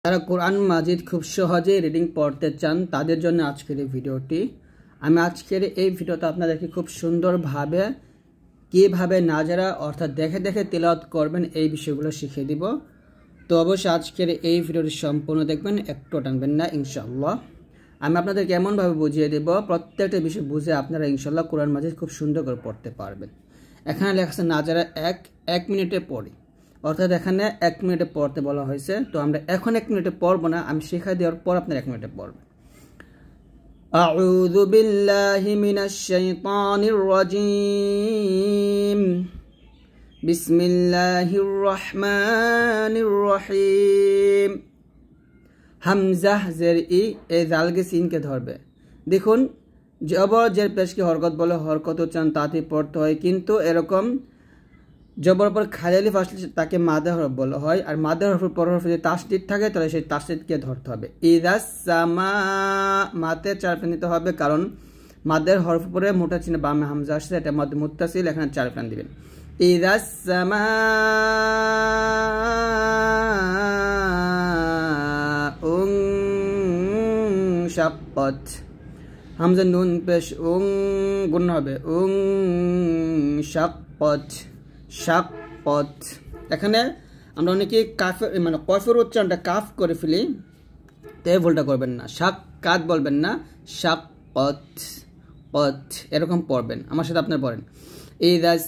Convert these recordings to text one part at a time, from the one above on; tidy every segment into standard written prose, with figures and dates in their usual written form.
যারা কোরআন মাজিদ খুব সহজে রিডিং পড়তে চান তাদের জন্য আজকের এই ভিডিওটি। আমি আজকের এই ভিডিওতে আপনাদেরকে খুব সুন্দরভাবে কীভাবে নাজারা অর্থাৎ দেখে দেখে তিলাওয়াত করবেন এই বিষয়গুলো শিখিয়ে দিব। তো অবশ্যই আজকের এই ভিডিওটি সম্পূর্ণ দেখবেন, একটু টানবেন না ইনশাআল্লাহ। আমি আপনাদেরকে এমনভাবে বুঝিয়ে দেব প্রত্যেকটা বিষয় বুঝে আপনারা ইনশাআল্লাহ কোরআন মাজিদ খুব সুন্দর করে পড়তে পারবেন। এখানে লেখা আছে নাজারা এক মিনিটে পড়ি, অর্থাৎ এখানে 1 মিনিটে পড়তে বলা হয়েছে। তো আমরা এখন 1 মিনিটে পড়বো না, আমি শিখাই দেওয়ার পর আপনার 1 মিনিটে পড়বেন। আউযু বিল্লাহি মিনাশ শাইতানির রাজীম, বিসমিল্লাহির রহমানির রহিম। হামজা জের ই এই জালকে সিনকে ধরবে। দেখুন জবর জের পেশকে হরকত বলে, হরকত উচ্চারণ তাতে পড়তে হয়, কিন্তু এরকম জবর পর খালি আলিফ আসলে তাকে মাদা হরফ বলা হয়। আর মাদা হরফের পর হরফে যদি তাসদীদ থাকে তাহলে সেই তাসদীদকে ধরতে হবে। ইদাস সামা মাতে 4 প্রাণ দিতে হবে, কারণ মাদের হরফ পরে মোটা চিহ্ন বামে হামজা আসছে, এটা মধ্যে মুত্তাসিল, এখানে 4 প্রাণ দিবেন। ইদাস সামা শাক্কাত, হামজা নুন পেশ গুণ হবে শাক্কাত শাক্কাত। এখানে আমরা অনেকে কাফের মানে কফের উচ্চারণটা কাফ করে ফেলি, তাই ভুলটা করবেন না। শাক্কাত বলবেন না, শাক্কাত কত এরকম পড়বেন। আমার সাথে আপনারা পড়েন ইযাস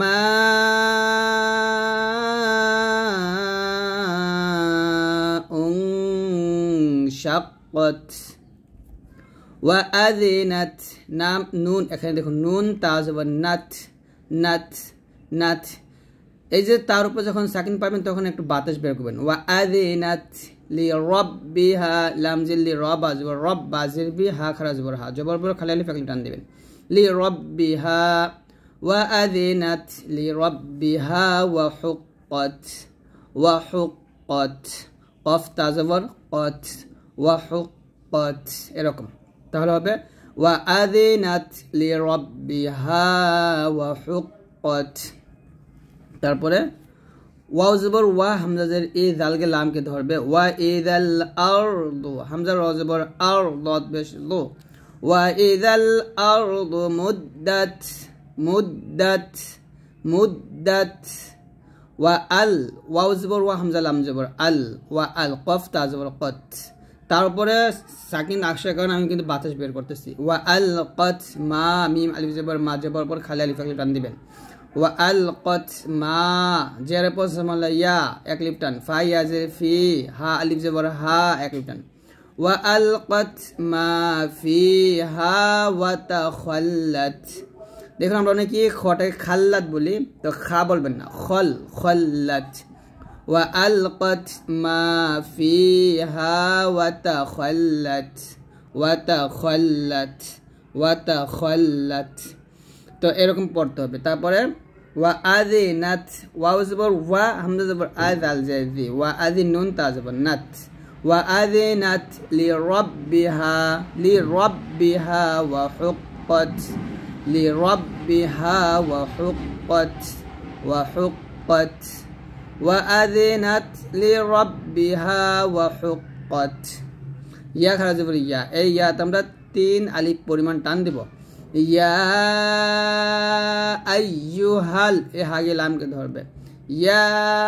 সামাউ শাক্কাত ওয়া আযিনাত। নাম নুন, এখানে দেখুন নুন তাজবা নাত নাত নাত, এই যে তার উপর যখন সাকিন পাবেন তখন একটু বাতাস বের করবেন। ওয়া আযিনাত লি রাব্বিহা, লাম জিল লি রাব আজবর রব বাজির বি হা খারা জবর হা, জবর পর খালি আলিফ একলি টান দিবেন। লি রাব্বিহা ওয়া আযিনাত লি রাব্বিহা ওয়া হুক্কাত ওয়া হুক্কাত, কফ তাজবর কত ওয়া হুক্কাত এরকম। তাহলে হবে ওয়া আযিনাত লি রাব্বিহা ওয়া হুক্কাত। তারপরে ওয়াও জবর ওয়া, হামজা জের ই জালকে লামকে ধরবে। ওয়া ইযাল আরদু, হামজা র জবর আর দত পেশ দু। ওয়া ইযাল আরদু মুদ্দাত মুদ্দাত মুদ্দাত। ওয়া আল, ওয়াও জবর ওয়া, হামজা লাম জবর আল, ওয়া আল কফ তা জবর কত। তারপরে সাকিন আসার কারণে আমি কিন্তু বাতাস বের করতেছি। ওয়া আল কত মা, মিম আলিফ জবর মা, জবর পর খালি আলিফ একলি টান দিবেন। ওয়া আল কত মা, জের পর সামালা ইয়া এক লিফ টান, ফা ইয়া জের ফি, হা আলিফ জবর হা এক লিফ টান। ওয়া আল কত মা ফি হা ওয়া তাখাল্লাত। দেখুন আমরা অনেকে খটাকে খাল্লাত বলি, তো খা বলবেন না, খল্লাত। ওয়া আল কত মা ফি হা ওয়া তাখাল্লাত ওয়া তাখাল্লাত ওয়া তাখাল্লাত। তো এরকম পড়তে হবে। তারপরে ওয়া আযিনাত, ওয়াও জবর ওয়া, হামজা জবর আয আল জাযি, ওয়া আযিন নুন তা জবর নাত। ওয়া আযিনাত লি রাব্বিহা ওয়া হুক্কাত লি রাব্বিহা ওয়া হুক্কাত ওয়া হুক্কাত। ওয়া আযিনাত লি রাব্বিহা ওয়া হুক্কাত। ইয়া খারা জবর ইয়া, এই ইয়াতে আমরা 3 আলিফ পরিমাণ টান দিব। ইয়া আইয়ুহাল, এ হাগে লামকে ধরবে। ইয়া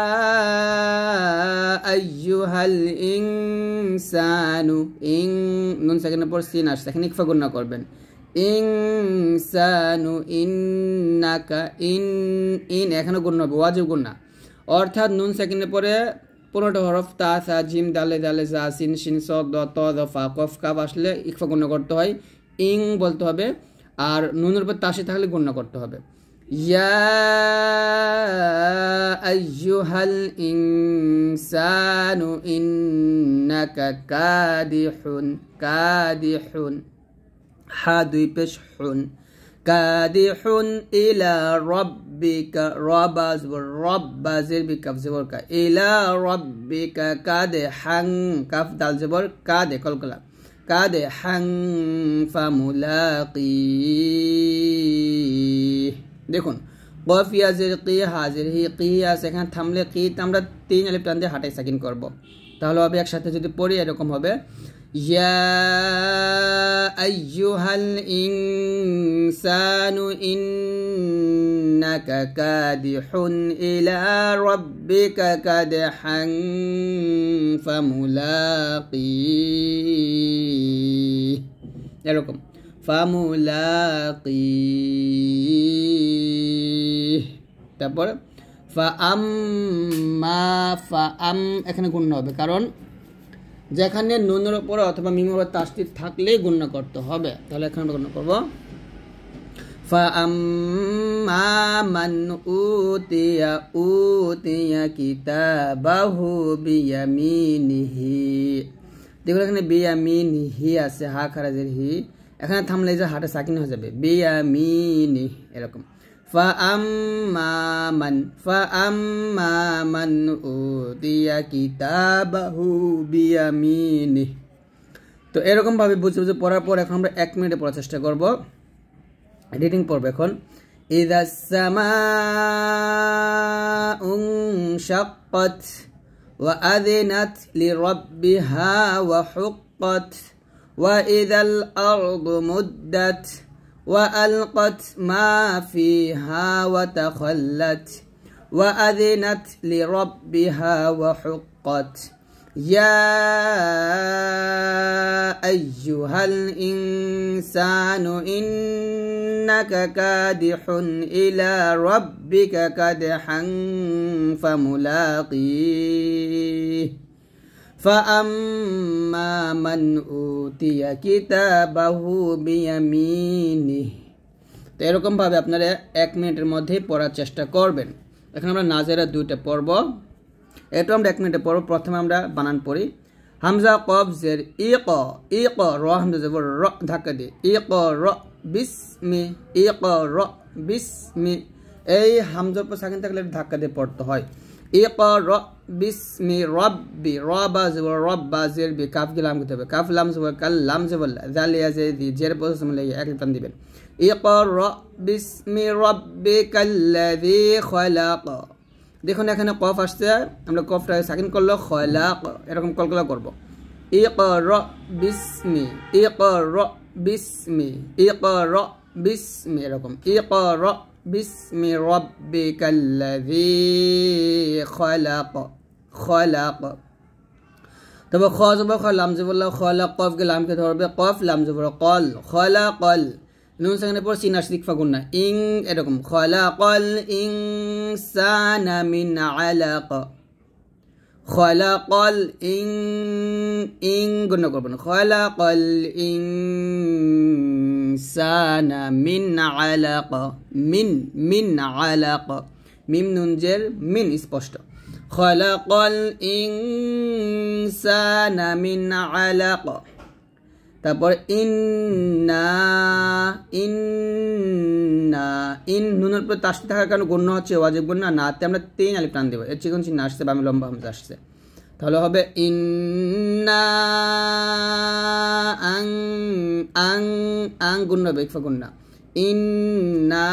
আইয়ুহাল ইনসানু, নুন সাকিনের পর সিন আসছে, এখানে ইকফা গুণা করবেন। ইনসানু ইন্নাকা, এখানে গুণা হবে, ওয়াজিব গুণা, অর্থাৎ নুন সাকিনের পরে 15টা হরফ তা সা জিম দালে দালে জা সিন শিন স দ ত দ ফা কফ কাফ আসলে ইকফা গুণা করতে হয়, বলতে হবে। আর নুনের উপর তাসি থাকলে গণ্য করতে হবে। ইয়া আইয়ুহাল ইনসানু ইন্নাকা কাদিহুন কাদিহুন, হা দুই পেশ হুন, কাদিহুন ইলা রাব্বিকা, রাবা জবর রব বাজির বি কাফ জবর কা, ইলা রাব্বিকা কাদিহান, কাফ দাল জবর কাদে কলকলা, কাদে হাং ফামুলাকি। দেখুন কফ ইয়াজের কি হাজির হি কি আছে, এখানে থামলে কি আমরা 3 আলিফ টান দিয়ে হাঁটাই সাকিন করব। তাহলে হবে একসাথে যদি পড়ি এরকম হবে ইয়া আইয়ুহাল ইনসানু ইন্নাকা কাদিহুন ইলা রাব্বিকা কাদহান ফামুলাকি এরকম ফামুলাকি তারপর এখানে গুণ্য হবে কারণ যেখানে নুনের উপরে অথবা মিমের উপরে তাসদীদ থাকলেই গুণ্য করতে হবে তাহলে এখানে আমরা গুণ্য করব ফাআম্মা মান উতিয়া কিতাবাহু বিয়ামিনিহি দেখুন এখানে বিয়ামিনিহি আছে হা খারাজের হি এখানে থামলে যে হাটা সাকিন হয়ে যাবে বিয়ামিনি এরকম فأما من أوتي كتابه بيمينه তো এরকম ভাবে বুঝে বুঝে পড়ার পর এখন আমরা 1 মিনিটে পড়ার চেষ্টা করব রিডিং পড়ব এখন ইযা সামাউ শাক্কাত ওয়া আযিনাত লিরাব্বিহা ওয়া হুক্কাত ওয়া ইযাল আরদু মুদ্দাত وألقت ما فيها وتخلت وأذنت لربها وحقت يا أيها الإنسان إنك كادح إلى ربك كدحا فملاقيه فأما من أوتي كتابه بيمينه তো এরকম ভাবে আপনারা 1 মিনিটের মধ্যে পড়ার চেষ্টা করবেন এখন আমরা নাজেরা দুইটা পড়ব এটা আমরা 1 মিনিটে পড়ব প্রথমে আমরা বানান পড়ি হামজা কফ জের ইক র হামজা জবর র ধাক্কা দিয়ে ইক র বিসমি ইক র বিসমি এই হামজার পর সাকিন থাকলে ধাক্কা দিয়ে পড়তে হয় ইকরা বিসমি রাব্বি রাবা জবর রাব্বা জের বি কাফ কে লাম করতে হবে কাফ লাম জবর কাল লাম জবর জাল ইয়া জেদি জের পর সামনে এক টান দিবেন ইকরা বিসমি রাব্বিকাল্লাযী খলাক দেখুন এখানে কফ আসছে আমরা কফটা সাকিন করলে খলাক এরকম কলকলা করব ইকরা বিসমি ইকরা বিসমি এরকম ইকরা بسم ربك الذي خلق তবে খ জবর খ লাম জবর লা খলাক কফ কে লাম কে ধরবে কফ লাম জবর কল খলাকল নুন সাকিনের পর সিন আসছে ইকফা গুন্না ইং এরকম খলাকল ইনসানা মিন আলাক খলাকল ইং গুন্না করবেন খলাকল ইনসানা মিন আলাক মিন আলাক মিম নুন জের মিন স্পষ্ট খলাকল ইনসানা মিন আলাক তারপর ইন্না ইন নুনের উপর তাসদীদ থাকার কারণে গুণ্য হচ্ছে ওয়াজিব গুণ্য নাতে আমরা 3 আলিফ টান দেব এর চিকন চিহ্ন আসছে বামে লম্বা হামজা আসছে তাহলে হবে ইন্না আং গুণ্য হবে ইকফা গুণ্য ইন্না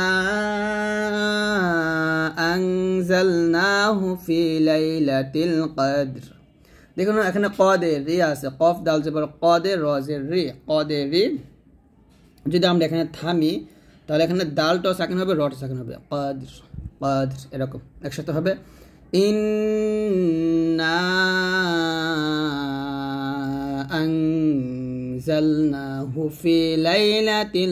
আনজালনাহু ফি লাইলাতিল কদর দেখুন এখানে কদের রি আছে কফ দাল জবর কদের র জের রি কদের রি যদি আমরা এখানে থামি তাহলে এখানে দালটা সাকিন হবে রটা সাকিন হবে কদর এরকম একসাথে হবে ইন্না আনজালনাহু ফি লাইলাতিল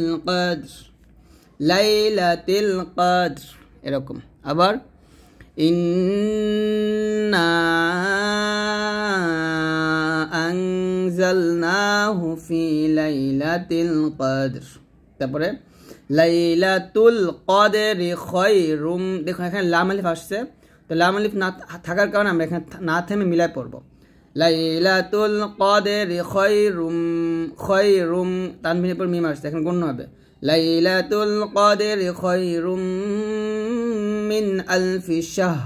কদর এরকম আবার ইন্না আনজালনাহু ফি লাইলাতিল কদর তারপরে লাইলাতুল কদরি খায়রুম দেখুন এখানে লাম আলিফ আসছে তো লাম আলিফ না থাকার কারণে আমরা এখানে না থেমে মিলাই পড়ব লাইলাতুল কদরি খায়রুম তানবিনের পর মিম আসছে এখন গুণ হবে লাইলাতুল কদরি খায়রুম মিন আলফি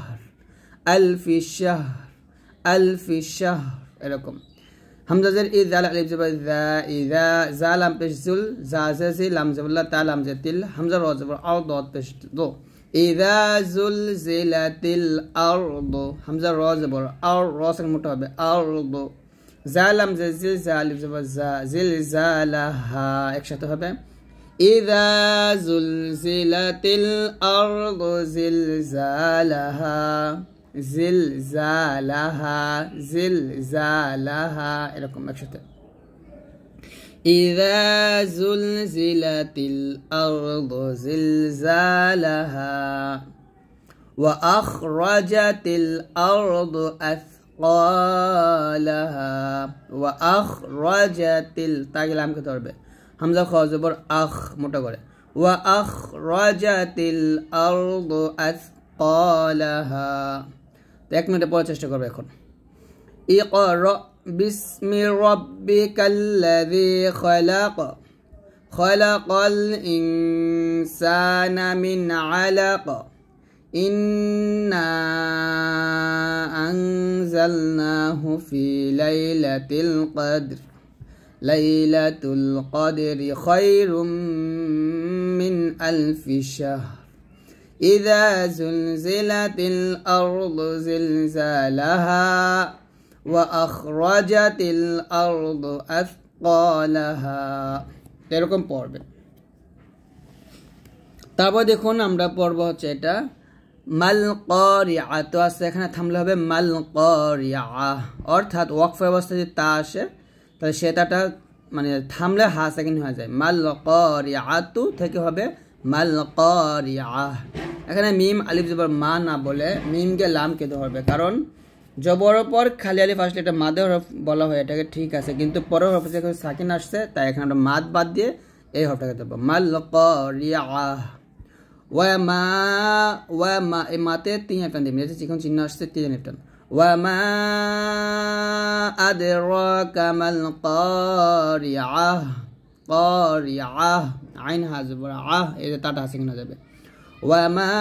শাহর এরকম হামজা জের ই জাল আলিফ জবর যা ইযা জালাম পেশ জুল জা জের লাম জবর তা লাম জের তিল হামজা র জবর আও দত পেশ দো ইযা জুলজিলাতিল আরদু হামজা র জবর আর র সে মোটা হবে আরদু জালাম জিলজা আলিফ জবর জা জিলজালাহা একসাথে হবে ইযা জুলজিলাতিল আরদু জিলজালাহা জিলজালাহা জিলজালাহা এরকম একসাথে إذا زلزلت الأرض زلزالها وأخرجت الأرض أثقالها وأخرجت تاجلام كتربة همزة خازبر أخ متقرة وأخرجت الأرض أثقالها تكمل بقى تشتغل بيكون اقرأ بسم ربك الذي خلق خلق الإنسان من علق إنا أنزلناه في ليلة القدر ليلة القدر خير من ألف شهر إذا زلزلت الأرض زلزالها وأخرجت الأرض أثقالها এরকম পড়বে তারপর দেখুন আমরা পড়ব হচ্ছে এটা মাল ক্বারিআ তো আছে এখানে থামলে হবে মাল ক্বারিআ অর্থাৎ ওয়াকফ অবস্থায় যদি তা আসে তাহলে সেটাটা মানে থামলে হা সেকেন্ড হয়ে যায় মাল ক্বারিআতু থেকে হবে মাল ক্বারিআ এখানে মিম আলিফ জবর মা না বলে মিমকে লামকে ধরবে কারণ জবর পর খালি আলিফ আসলে এটা মাদের হরফ বলা হয় এটাকে ঠিক আছে কিন্তু পরের হরফ থেকে সাকিন আসছে তাই এখানে আমরা মাদ বাদ দিয়ে এই হরফটাকে দেব মাল ক্বারিআ ওয়া মা এই মাতে তিন হাফ দিবেন এই চিকন চিহ্ন আসছে তিন হাফ ওয়া মা আদরাকা মাল ক্বারিআ ক্বারিআ আইন হাজবর আহ এই যে তাটা হাসিন হয়ে যাবে وما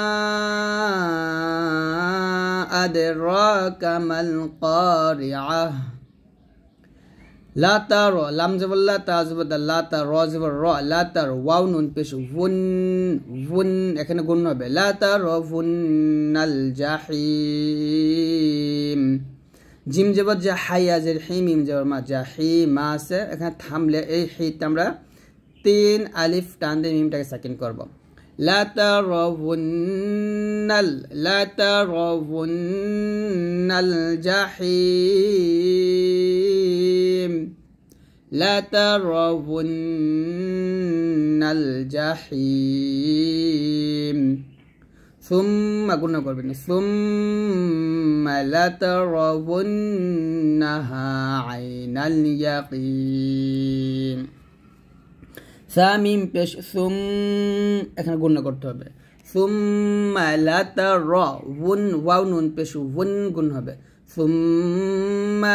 أدراك ما القارعة لا ترى لام زبر لا تزبر لا ترى زبر را لا ترى واو نون পেশ ون এখানে গুণ হবে لا ترى ون الجحيم জিম জবর যা হাইয়া জের হিম মিম জবর মা জাহিম আছে এখানে থামলে এই হিতে আমরা তিন আলিফ টান দিয়ে মিমটাকে সাকিন করব لا ترون الجحيم لا ترون الجحيم ثم قلنا قربنا ثم لترونها عين اليقين সামিম পেশ সুম এখানে গুণ করতে হবে সুম্মা লাতারা ওয়ান ওয়াও নুন পেশ ওয়ান গুণ হবে সুম্মা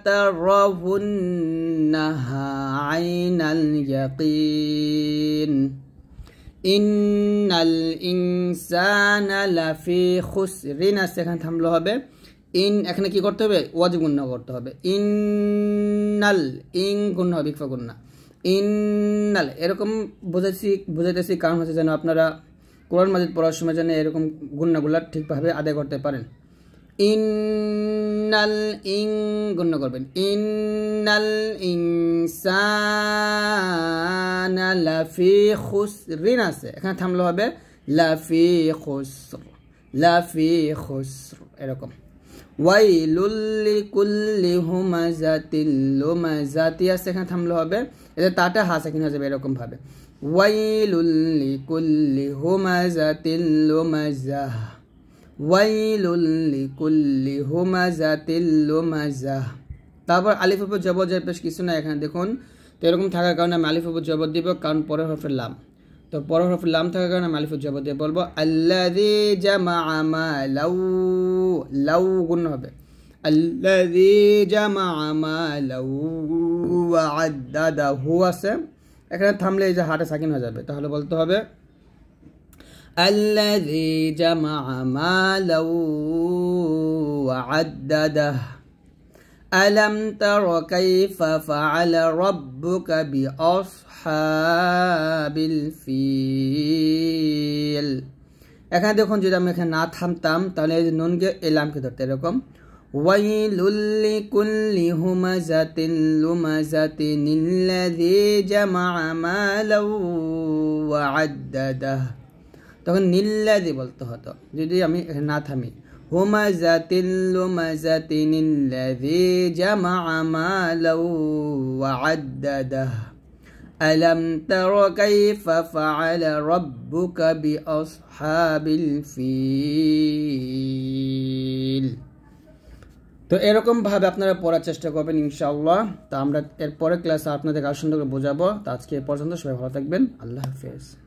লাতারাউন্নাহা আইনাল ইয়াকিন ইন্নাল ইনসানা লাফি খুসরিন এখানে থামলে হবে ইন এখানে কি করতে হবে ওয়াজিব গুণ করতে হবে ইন্নাল ইন গুণ হবে ইকফা গুণ না ইন্নাল এরকম বুঝাইতেছি কারণ হচ্ছে যেন আপনারা কোরআন মাজিদ পড়ার সময় যেন এরকম গুণনাগুলো ঠিকভাবে আদায় করতে পারেন ইন্নাল ইন গুণ করবেন ইন্নাল ইনসানা লাফি খুসরিন আছে এখানে থামলে হবে লাফি খুসর এরকম ওয়াইলুল লিকুল্লি হুমাযাতিল লুমাযাতি আছে এখানে থামলে হবে এটা তাটা হাসা কিনা যাবে এরকম ভাবে ওয়াইলুল লিকুল্লি হুমাযাতিল লুমাযাহ ওয়াইলুল লিকুল্লি হুমাযাতিল লুমাযাহ তারপর আলিফ উপর জবর পেশ কিছু না এখানে দেখুন তো এরকম থাকার কারণে আমি আলিফ উপর জবর দিব কারণ পরের হরফের লাম তো পরের হরফের লাম থাকার কারণে আমি আলিফ জবর দিয়ে বলবো আল্লাযী জামাআ মালাউ লাউ গুণ হবে আল্লাযী জামাআ মালাউ ওয়া আদ্দাদাহু আছে এখানে থামলে এই যে হাতে সাকিন হয়ে যাবে তাহলে বলতে হবে আল্লাযী জামাআ মালাউ ওয়া আদ্দাদাহু ألم تر كيف فعل ربك بأصحاب الفيل এখানে দেখুন যদি আমি এখানে না থামতাম তাহলে এই যে নুনকে এই লামকে ধরতে এরকম ওয়াইলুল লিকুল্লি হুমাযাতিন লুমাযাতিনিল্লাযী জামাআ মালাও ওয়া আদ্দাদাহ, তখন নিল্লাযী বলতে হতো যদি আমি এখানে না থামি। হুমাযাতিন লুমাযাতিনিল্লাযী জামাআ মালাও ওয়া আদ্দাদাহ আলাম তারা কাইফা ফাআলা রাব্বুকা বিআসহাবিল ফিল। তো এরকম ভাবে আপনারা পড়ার চেষ্টা করবেন ইনশাআল্লাহ। তো আমরা এর পরের ক্লাসে আপনাদের আরো সুন্দর করে বোঝাবো। তো আজকে এই পর্যন্ত, সবাই ভালো থাকবেন, আল্লাহ হাফেজ।